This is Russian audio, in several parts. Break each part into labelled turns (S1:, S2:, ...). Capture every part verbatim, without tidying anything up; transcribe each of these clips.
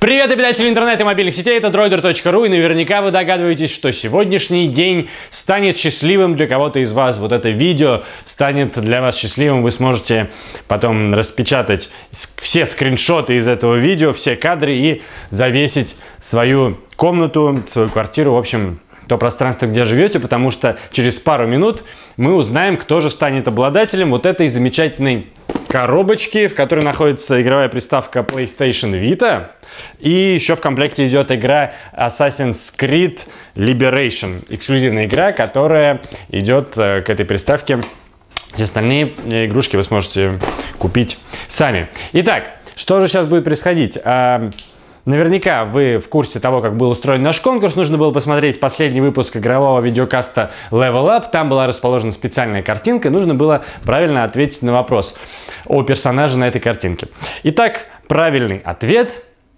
S1: Привет, обитатели интернета и мобильных сетей, это дроидер точка ру, и наверняка вы догадываетесь, что сегодняшний день станет счастливым для кого-то из вас. Вот это видео станет для вас счастливым, вы сможете потом распечатать все скриншоты из этого видео, все кадры и завесить свою комнату, свою квартиру, в общем, то пространство, где живете, потому что через пару минут мы узнаем, кто же станет обладателем вот этой замечательной коробочки, в которой находится игровая приставка PlayStation Vita. И еще в комплекте идет игра Assassin's Creed Liberation. Эксклюзивная игра, которая идет к этой приставке. Все остальные игрушки вы сможете купить сами. Итак, что же сейчас будет происходить? Наверняка вы в курсе того, как был устроен наш конкурс. Нужно было посмотреть последний выпуск игрового видеокаста Level Up. Там была расположена специальная картинка. Нужно было правильно ответить на вопрос о персонаже на этой картинке. Итак, правильный ответ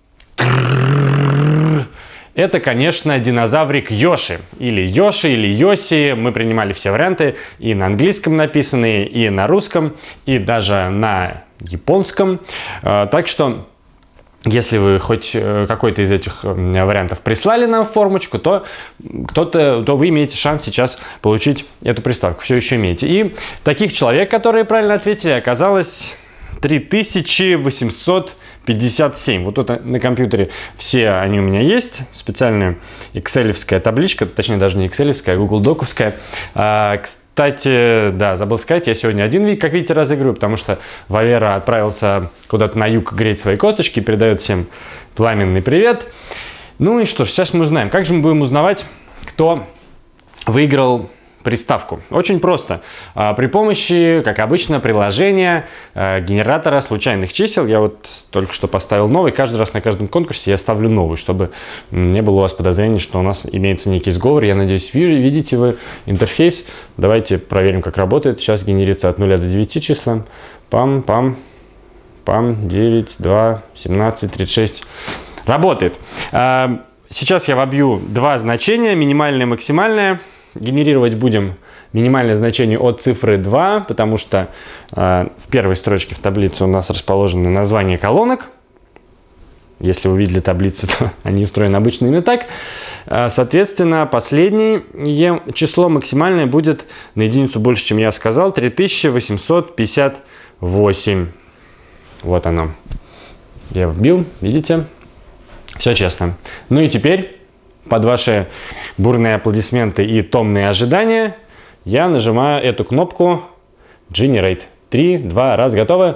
S1: — это, конечно, динозаврик Йоши. Или Йоши, или Йоси. Мы принимали все варианты. И на английском написанные, и на русском, и даже на японском. Так что... Если вы хоть какой-то из этих вариантов прислали нам в формочку, то, кто-то, то вы имеете шанс сейчас получить эту приставку. Все еще имеете. И таких человек, которые правильно ответили, оказалось три тысячи восемьсот пятьдесят семь. Вот тут на компьютере все они у меня есть. Специальная экселевская табличка, точнее даже не экселевская, а Google Доковская. А, кстати, да, забыл сказать, я сегодня один, как видите, разыгрываю, потому что Валера отправился куда-то на юг греть свои косточки, передает всем пламенный привет. Ну и что ж, сейчас мы узнаем. Как же мы будем узнавать, кто выиграл приставку? Очень просто. При помощи, как обычно, приложения генератора случайных чисел. Я вот только что поставил новый. Каждый раз на каждом конкурсе я ставлю новый, чтобы не было у вас подозрений, что у нас имеется некий сговор. Я надеюсь, видите вы интерфейс. Давайте проверим, как работает. Сейчас генерится от нуля до девяти числа. Пам, пам, пам, девять, два, семнадцать, тридцать шесть. Работает. Сейчас я вобью два значения, минимальное и максимальное. Генерировать будем минимальное значение от цифры два, потому что э, в первой строчке в таблице у нас расположены названия колонок. Если вы видели таблицу, то они устроены обычно именно так. Э, соответственно, последнее число максимальное будет на единицу больше, чем я сказал, три тысячи восемьсот пятьдесят восемь. Вот оно. Я вбил, видите? Все честно. Ну и теперь... Под ваши бурные аплодисменты и томные ожидания я нажимаю эту кнопку Generate. Три, два, раз, готовы.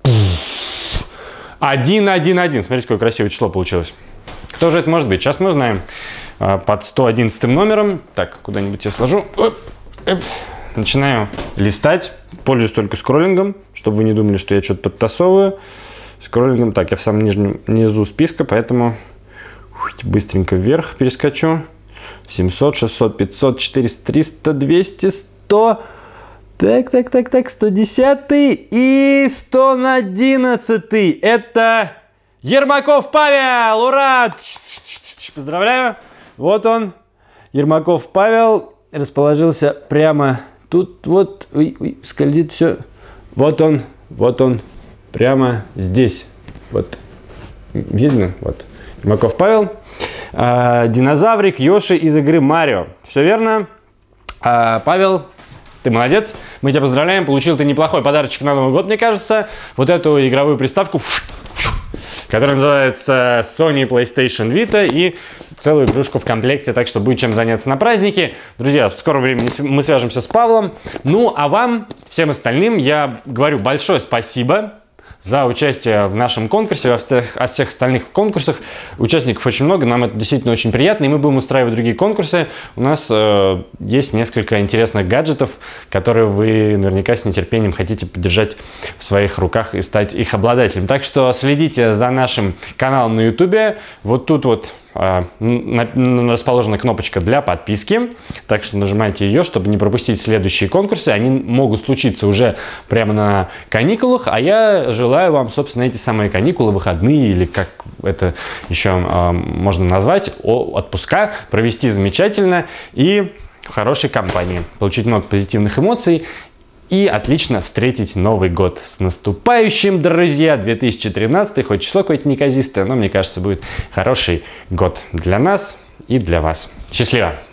S1: один, один, один. Смотрите, какое красивое число получилось. Кто же это может быть? Сейчас мы узнаем. Под сто одиннадцатым номером. Так, куда-нибудь я сложу. Начинаю листать. Пользуюсь только скроллингом, чтобы вы не думали, что я что-то подтасовываю. Скроллингом. Так, я в самом нижнем низу списка, поэтому... Быстренько вверх перескочу. семьсот, шестьсот, пятьсот, четыреста, триста, двести, сто. Так, так, так, так. сто десятый и сто одиннадцатый. Это Ермаков Павел. Ура! Поздравляю. Вот он. Ермаков Павел расположился прямо тут. Вот. Ой, ой, скользит все. Вот он. Вот он. Прямо здесь. Вот. Видно? Вот. Ермаков Павел. А, динозаврик Йоши из игры Марио. Все верно. А, Павел, ты молодец. Мы тебя поздравляем. Получил ты неплохой подарочек на Новый год, мне кажется. Вот эту игровую приставку, которая называется Sony PlayStation Vita. И целую игрушку в комплекте. Так что будет чем заняться на празднике. Друзья, в скором времени мы свяжемся с Павлом. Ну, а вам, всем остальным, я говорю большое спасибо за участие в нашем конкурсе, во всех, о всех остальных конкурсах. Участников очень много, нам это действительно очень приятно, и мы будем устраивать другие конкурсы. У нас э, есть несколько интересных гаджетов, которые вы наверняка с нетерпением хотите подержать в своих руках и стать их обладателем. Так что следите за нашим каналом на ютубе. Вот тут вот э, на, на, расположена кнопочка для подписки, так что нажимайте ее, чтобы не пропустить следующие конкурсы. Они могут случиться уже прямо на каникулах, а я желаю Желаю вам, собственно, эти самые каникулы, выходные, или как это еще э, можно назвать, о, отпуска, провести замечательно и в хорошей компании, получить много позитивных эмоций и отлично встретить Новый год. С наступающим, друзья! две тысячи тринадцатый, хоть число какое-то неказистое, но мне кажется, будет хороший год для нас и для вас. Счастливо!